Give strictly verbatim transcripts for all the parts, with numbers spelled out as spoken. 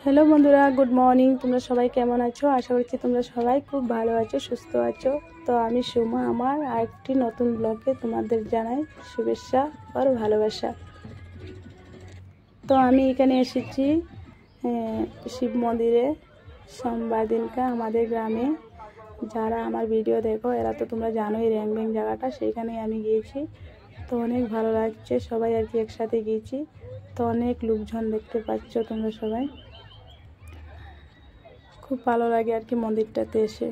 Hello বন্ধুরা, good morning. তোমরা সবাই কেমন আছো? আশা করছি তোমরা সবাই খুব ভালো আছো, সুস্থ আছো। তো আমি সুমা, আমার আরেকটি নতুন ব্লগে তোমাদের জানাই শুভেচ্ছা আর ভালোবাসা। তো আমি এখানে এসেছি শিব মন্দিরে সোমবার দিনকা আমাদের গ্রামে। যারা আমার ভিডিও দেখো এরা তো তোমরা জানোই র্যাংবেং জায়গাটা, সেইখানে আমি গিয়েছি। তো অনেক ভালো লাগছে, সবাই আর কি একসাথে গিয়েছি। তো অনেক লোকজন দেখতে পাচ্ছ তোমরা সবাই, খুব ভালো লাগে আর কি মন্দিরটাতে এসে।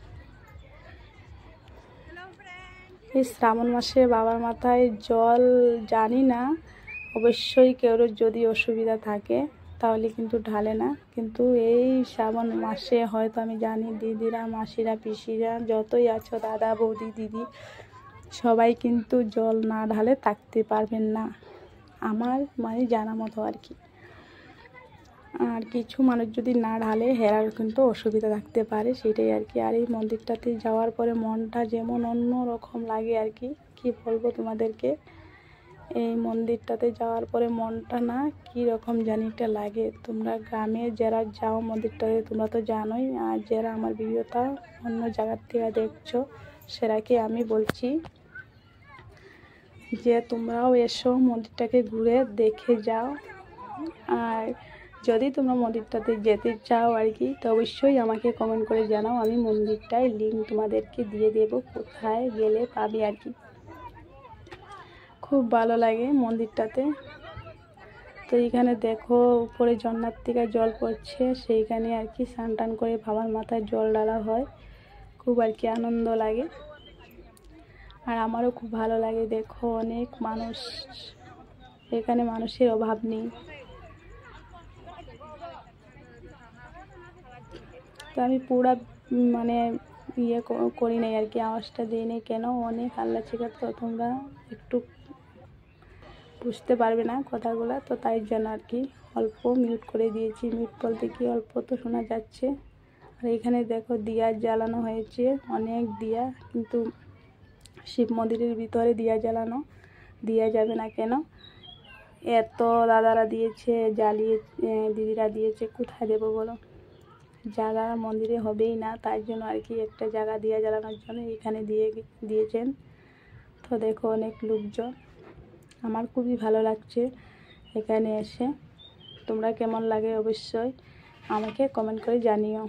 এই শ্রাবণ মাসে বাবার মাথায় জল জানি না, অবশ্যই কেউ যদি অসুবিধা থাকে তাহলে কিন্তু ঢালে না, কিন্তু এই শ্রাবণ মাসে হয়তো আমি জানি দিদিরা, মাসিরা, পিসিরা যতই আছো, দাদা, বৌদি, দিদি, সবাই কিন্তু জল না ঢালে থাকতে পারবেন না, আমার মানে জানা মতো আর কি। আর কিছু মানুষ যদি না ঢালে হেরার কিন্তু অসুবিধা থাকতে পারে, সেটাই আর কি। আর এই মন্দিরটাতে যাওয়ার পরে মনটা যেমন অন্য রকম লাগে আর কি, কি বলবো তোমাদেরকে। এই মন্দিরটাতে যাওয়ার পরে মনটা না কি রকম জানি একটা লাগে। তোমরা গ্রামে যারা যাও মন্দিরটাতে তোমরা তো জানোই, আর যারা আমার ভিডিওটা অন্য জায়গার থেকে দেখছো সেটাকে আমি বলছি যে তোমরাও এসো, মন্দিরটাকে ঘুরে দেখে যাও। আর যদি তোমরা মন্দিরটাতে যেতে চাও আর কি, তো অবশ্যই আমাকে কমেন্ট করে জানাও, আমি মন্দিরটায় লিঙ্ক তোমাদেরকে দিয়ে দেব, কোথায় গেলে পাবি আর কি। খুব ভালো লাগে মন্দিরটাতে। তো এইখানে দেখো উপরে জন্নার থেকে জল পড়ছে, সেইখানে আর কি স্নান টান করে বাবার মাথায় জল ঢালা হয়, খুব আর কি আনন্দ লাগে। আর আমারও খুব ভালো লাগে। দেখো অনেক মানুষ, এখানে মানুষের অভাব নেই। তো আমি পুরা মানে ইয়ে করি নাই আর কি, আওয়াজটা দিই নেই কেন, অনেক আল্লাহ চিকা, তো তোমরা একটু বুঝতে পারবে না কথাগুলো, তো তাই জন্য আর কি অল্প মিউট করে দিয়েছি। মিউট বলতে কি অল্প তো শোনা যাচ্ছে। আর এখানে দেখো দিয়া জ্বালানো হয়েছে, অনেক দিয়া, কিন্তু শিব মন্দিরের ভিতরে দিয়া জ্বালানো, দিয়া যাবে না কেন, এত দাদারা দিয়েছে, জ্বালিয়ে দিদিরা দিয়েছে, কোথায় দেবো বলো, জায়গা মন্দিরে হবেই না, তাই জন্য আর কি একটা জায়গা দিয়ে জ্বালানোর জন্য এখানে দিয়ে দিয়েছেন। তো দেখো অনেক লোকজন, আমার খুবই ভালো লাগছে এখানে এসে। তোমরা কেমন লাগে অবশ্যই আমাকে কমেন্ট করে জানিও।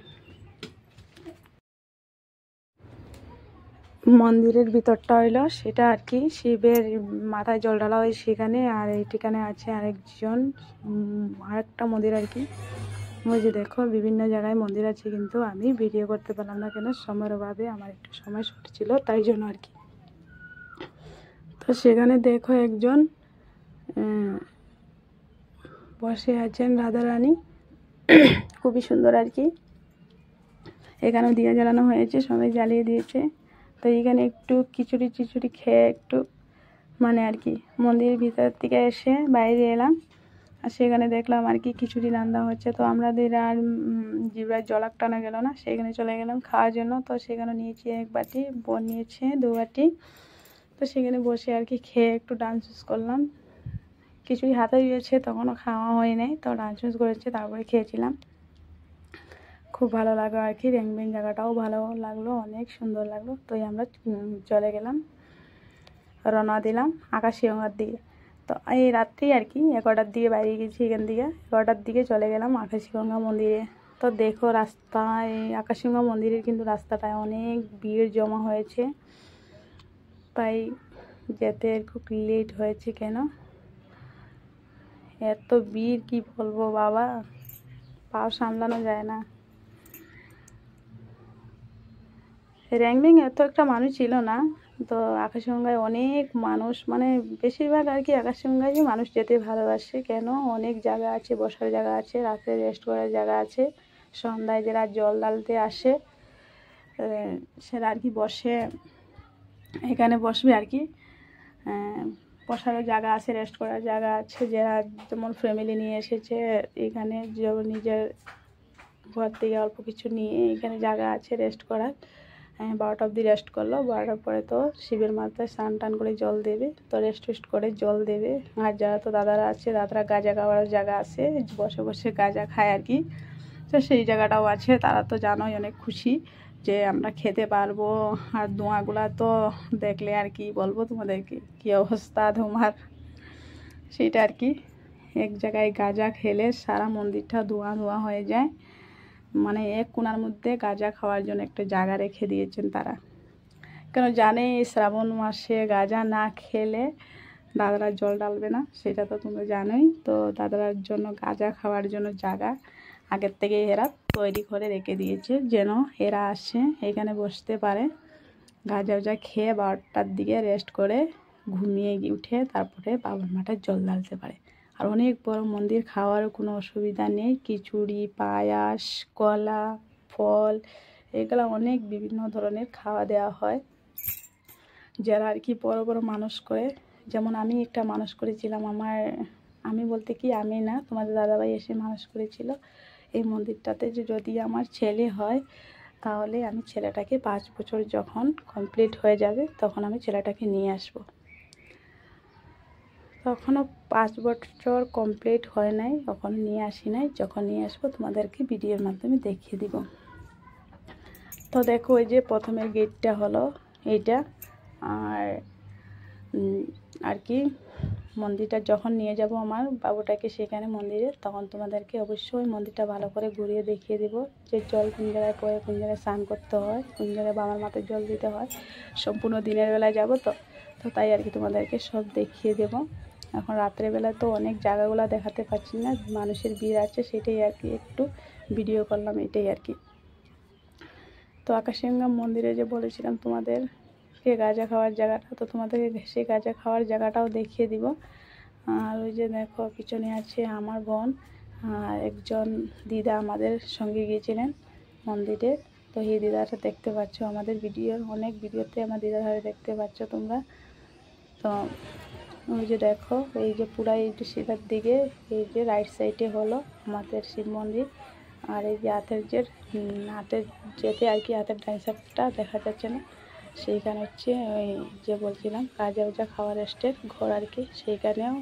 মন্দিরের ভিতরটা হইলো সেটা আর কি, শিবের মাথায় জল ঢালা হয় সেখানে। আর এই ঠিকানে আছে আরেকজন আরেকটা মন্দির আর কি। ওই যে দেখো বিভিন্ন জায়গায় মন্দির আছে, কিন্তু আমি ভিডিও করতে পারলাম না কেন, সময়ের অভাবে, আমার একটু সময় শর্ট ছিল তাই জন্য আর কি। তো সেখানে দেখো একজন বসে আছেন রাধা রানী, খুবই সুন্দর আর কি। এখানেও দিয়ে জ্বালানো হয়েছে, সবাই জ্বালিয়ে দিয়েছে। তো এইখানে একটু খিচুড়ি চিচুড়ি খেয়ে একটু মানে আর কি মন্দিরের ভিতর থেকে এসে বাইরে এলাম, আর সেখানে দেখলাম আর কি খিচুড়ি রান্না হচ্ছে। তো আমাদের আর জিভ্রায় জল টানা গেল না, সেখানে চলে গেলাম খাওয়ার জন্য। তো সেখানে নিয়েছি এক বাটি, বোন নিয়েছে দু বাটি। তো সেখানে বসে আর কি খেয়ে একটু ডান্স করলাম। খিচুড়ি হাতে দিয়েছে, তখনও খাওয়া হয় নাই, তো ডান্স করেছে তারপরে খেয়েছিলাম। খুব ভালো লাগলো আর কি, র্যাংবেং জায়গাটাও ভালো লাগলো, অনেক সুন্দর লাগলো। তো আমরা চলে গেলাম, রওনা দিলাম আকাশগঙ্গার দিকে। তো এই রাত্রি আর কি এগারোটার দিকে বাইরে গেছি, এখান থেকে এগারোটার দিকে চলে গেলাম আকাশগঙ্গা মন্দিরে। তো দেখো রাস্তায়, আকাশগঙ্গা মন্দিরের কিন্তু রাস্তাটায় অনেক ভিড় জমা হয়েছে, তাই যেতে খুব লেট হয়েছে। কেন এত ভিড় কি বলবো বাবা, পাও সামলানো যায় না। র্যাংবেং এত একটা মানুষ ছিল না, তো আকাশগঙ্গায় অনেক মানুষ, মানে বেশিরভাগ আর কি আকাশগঙ্গায় মানুষ যেতে ভালোবাসে। কেন অনেক জায়গা আছে, বসার জায়গা আছে, রাতে রেস্ট করার জায়গা আছে, সন্ধ্যায় যারা জল ঢালতে আসে সেটা আর কি বসে, এখানে বসবে আর কি। বসারও জায়গা আছে, রেস্ট করার জায়গা আছে, যারা যেমন ফ্যামিলি নিয়ে এসেছে এখানে, যে নিজের ঘর থেকে অল্প কিছু নিয়ে এখানে জায়গা আছে রেস্ট করার। বারোটা অবধি রেস্ট করলো। বারোটার পরে তো শিবের মাথায় স্নান টান করে জল দেবে, তো রেস্ট টেস্ট করে জল দেবে। আর যারা তো দাদারা আছে, দাদারা গাঁজা খাওয়ার জায়গা আছে, বসে বসে গাঁজা খায় আর কি, তো সেই জায়গাটাও আছে। তারা তো জানোই অনেক খুশি যে আমরা খেতে পারবো। আর ধোঁয়াগুলা তো দেখলে আর কি বলবো তোমাদেরকে, কী অবস্থা ধোঁয়ার, সেইটা আর কি। এক জায়গায় গাঁজা খেলে সারা মন্দিরটা ধোঁয়া ধোঁয়া হয়ে যায়। মানে এক কোণার মধ্যে গাঁজা খাওয়ার জন্য একটা জায়গা রেখে দিয়েছেন তারা, কেন জানে এই শ্রাবণ মাসে গাঁজা না খেলে দাদারা জল ডালবে না, সেটা তো তোমরা জানোই। তো দাদারার জন্য গাঁজা খাওয়ার জন্য জায়গা আগের থেকে এরা তৈরি করে রেখে দিয়েছে, যেন এরা আসে এখানে বসতে পারে, গাঁজা উজা খেয়ে বারোটার দিকে রেস্ট করে ঘুমিয়ে উঠে তারপরে বাবার মাথায় জল ঢালতে পারে। আর অনেক বড় মন্দির, খাওয়ারও কোনো অসুবিধা নেই। খিচুড়ি, পায়াস, কলা, ফল, এগুলো অনেক বিভিন্ন ধরনের খাওয়া দেওয়া হয়। যারা আর কি বড় বড় মানুষ করে, যেমন আমি একটা মানুষ করেছিলাম, আমার আমি বলতে কি আমি না, তোমাদের দাদাভাই এসে মানুষ করেছিল এই মন্দিরটাতে, যে যদি আমার ছেলে হয় তাহলে আমি ছেলেটাকে পাঁচ বছর যখন কমপ্লিট হয়ে যাবে তখন আমি ছেলেটাকে নিয়ে আসব। তখনও পাঁচ বছর কমপ্লিট হয় নাই, তখন নিয়ে আসি নাই। যখন নিয়ে আসবো তোমাদেরকে ভিডিওর মাধ্যমে দেখিয়ে দিব। তো দেখো, ওই যে প্রথমের গেটটা হলো এইটা। আর আর কি মন্দিরটা যখন নিয়ে যাব আমার বাবুটাকে সেখানে মন্দিরে, তখন তোমাদেরকে অবশ্যই মন্দিরটা ভালো করে ঘুরিয়ে দেখিয়ে দিব, যে জল কোন জায়গায় পরে, কোন জায়গায় স্নান করতে হয়, কোন জায়গায় বাবার মাথায় জল দিতে হয়। সম্পূর্ণ দিনের বেলায় যাব তো তো তাই আর কি তোমাদেরকে সব দেখিয়ে দেব। এখন রাত্রেবেলায় তো অনেক জায়গাগুলো দেখাতে পারছি না, মানুষের ভিড় আছে, সেটাই আর কি একটু ভিডিও করলাম, এটাই আর কি। তো আকাশগঙ্গা মন্দিরে যে বলেছিলাম তোমাদের কে গাঁজা খাওয়ার জায়গাটা, তো তোমাদেরকে সেই গাঁজা খাওয়ার জায়গাটাও দেখিয়ে দিব। আর ওই যে দেখো পিছনে আছে আমার বোন আর একজন দিদা আমাদের সঙ্গে গিয়েছিলেন মন্দিরে। তো এই দিদাটা দেখতে পাচ্ছ আমাদের ভিডিওর অনেক ভিডিওতে, আমার দিদাধারে দেখতে পাচ্ছ তোমরা। তো ওই যে দেখো, এই যে পুরাই এই যে সিধার দিকে, এই যে রাইট সাইডে হলো আমাদের শিব মন্দির। আর এই যে হাতের যে হাতের যেতে আর কি হাতের ডান সাইডটা দেখা যাচ্ছে না, সেইখানে হচ্ছে ওই যে বলছিলাম গাঁজা উজা খাওয়ার রেস্টের ঘর আর কি, সেইখানেও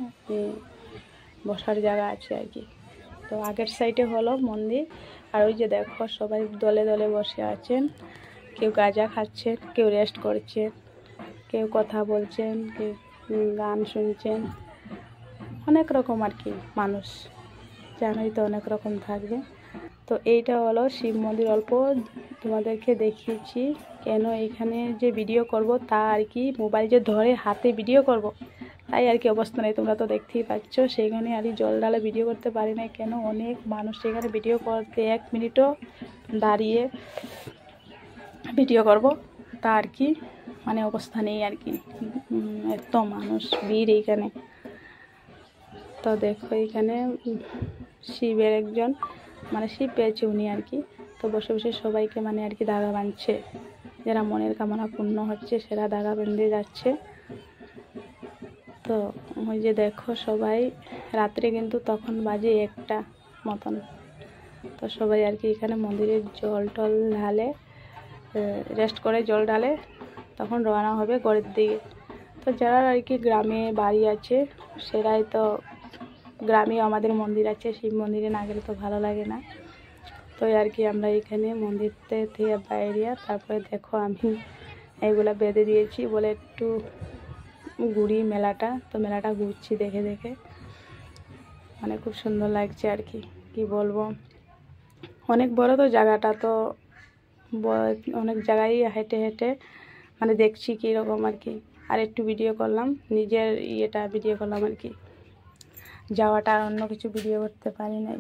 বসার জায়গা আছে আর কি। তো আগের সাইডে হলো মন্দির। আর ওই যে দেখো সবাই দলে দলে বসে আছেন, কেউ গাঁজা খাচ্ছেন, কেউ রেস্ট করছেন, কেউ কথা বলছেন, কেউ গান শুনছেন, অনেক রকম আর কি মানুষ, জানোই তো অনেক রকম থাকবে। তো এইটা হলো শিব মন্দির, অল্প তোমাদেরকে দেখিয়েছি। কেন এখানে যে ভিডিও করব তা আর কি মোবাইল যে ধরে হাতে ভিডিও করব তাই আর কি অবস্থা নেই, তোমরা তো দেখতেই পাচ্ছ। সেইখানে আর জল ডালে ভিডিও করতে পারি না, কেন অনেক মানুষ সেখানে ভিডিও করতে এক মিনিটও দাঁড়িয়ে ভিডিও করব তা আর কি মানে অবস্থা নেই আর কি, এত মানুষ ভিড় এইখানে। তো দেখো এখানে শিবের একজন মানে শিব পেয়েছে উনি আর কি, তো বসে বসে সবাইকে মানে আর কি ধাগা বাঁধছে, যারা মনের কামনা পূর্ণ হচ্ছে সেরা ধাগা বেঁধে যাচ্ছে। তো ওই যে দেখো সবাই, রাত্রে কিন্তু তখন বাজে একটা মতন, তো সবাই আর কি এখানে মন্দিরে জল টল ঢালে, রেস্ট করে জল ঢালে, তখন রওনা হবে ঘরের দিকে। তো যারা আর কি গ্রামে বাড়ি আছে সেরাই তো, গ্রামে আমাদের মন্দির আছে, শিব মন্দিরে না গেলে তো ভালো লাগে না। তো আর কি আমরা এখানে মন্দিরতে থেকে বাইরে, তারপরে দেখো আমি এইগুলা বেঁধে দিয়েছি বলে একটু ঘুরি মেলাটা, তো মেলাটা ঘুরছি দেখে দেখে, মানে খুব সুন্দর লাগছে আর কি, কি বলবো। অনেক বড় তো জায়গাটা, তো অনেক জায়গায় হেঁটে হেঁটে মানে দেখছি কীরকম আর কি, আর একটু ভিডিও করলাম, নিজের ইয়েটা ভিডিও করলাম আর কি, যাওয়াটা আর অন্য কিছু ভিডিও করতে পারি নাই।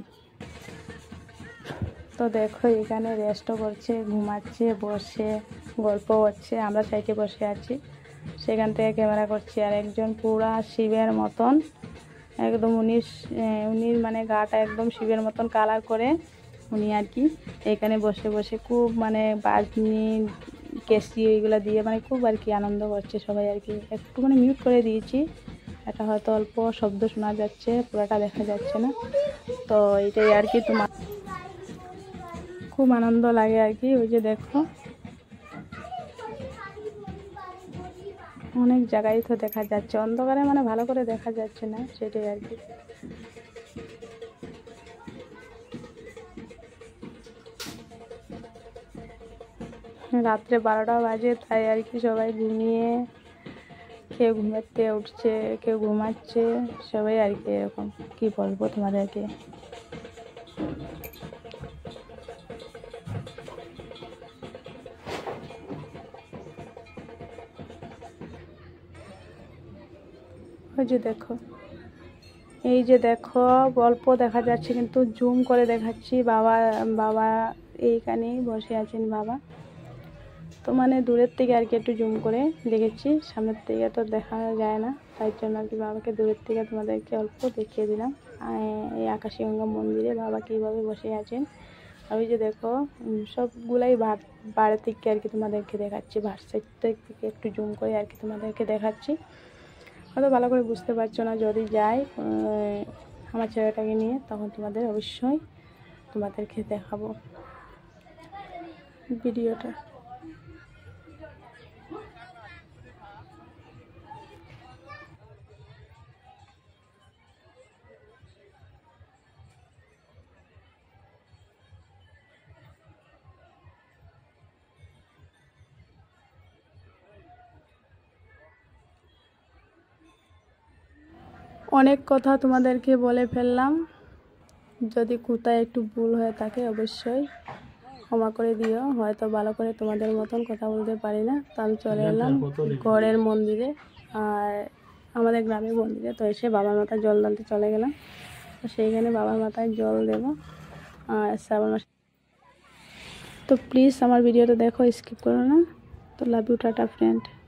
তো দেখো এখানে রেস্টও করছে, ঘুমাচ্ছে, বসে গল্প হচ্ছে, আমরা সাইডে বসে আছি, সেখান থেকে ক্যামেরা করছি। আর একজন পুরা শিবের মতন একদম উনি উনি মানে গাটা একদম শিবের মতন কালার করে উনি আর কি এখানে বসে বসে খুব মানে বাজনি কেসি এইগুলো দিয়ে মানে খুব আর কি আনন্দ করছে সবাই আর কি। একটু মানে মিউট করে দিয়েছি, এটা হয়তো অল্প শব্দ শোনা যাচ্ছে, পুরোটা দেখা যাচ্ছে না। তো এইটাই আর কি, তোমার খুব আনন্দ লাগে আর কি। ওই যে দেখো অনেক জায়গায় তো দেখা যাচ্ছে, অন্ধকারে মানে ভালো করে দেখা যাচ্ছে না, সেটাই আর কি। রাত্রে বারোটা বাজে, তাই আর কি সবাই ঘুমিয়ে, কেউ ঘুমাতে উঠছে, কেউ ঘুমাচ্ছে, সবাই আর কি এরকম। কি বলবো তোমাদেরকে। ওই যে দেখো, এই যে দেখো, অল্প দেখা যাচ্ছে কিন্তু জুম করে দেখাচ্ছি। বাবা বাবা এইখানেই বসে আছেন বাবা। তো মানে দূরের থেকে আর কি একটু জুম করে দেখেছি, সামনের থেকে তো দেখা যায় না, তাই জন্য আর কি বাবাকে দূরের থেকে তোমাদেরকে অল্প দেখিয়ে দিলাম। এই আকাশীগঙ্গা মন্দিরে বাবা কীভাবে বসে আছেন। আর ওই যে দেখো, সবগুলাই বাইরে থেকে আর কি তোমাদেরকে দেখাচ্ছি, বাহার সাইড থেকে একটু জুম করে আর কি তোমাদেরকে দেখাচ্ছি। হয়তো ভালো করে বুঝতে পারছো না, যদি যাই আমার ছেলেটাকে নিয়ে তখন তোমাদের অবশ্যই তোমাদেরকে দেখাবো ভিডিওটা। অনেক কথা তোমাদেরকে বলে ফেললাম, যদি কোথায় একটু ভুল হয়ে থাকে অবশ্যই ক্ষমা করে দিও। হয়তো ভালো করে তোমাদের মতন কথা বলতে পারি না, তো আমি চলে এলাম গড়ের মন্দিরে আর আমাদের গ্রামের মন্দিরে। তো এসে বাবার মাথায় জল ঢালতে চলে গেলাম। তো সেইখানে বাবার মাথায় জল দেবো আর শ্রাবণ মাস। তো প্লিজ আমার ভিডিওটা দেখো, স্কিপ করো না। তো লাভ ইউ, টাটা ফ্রেন্ড।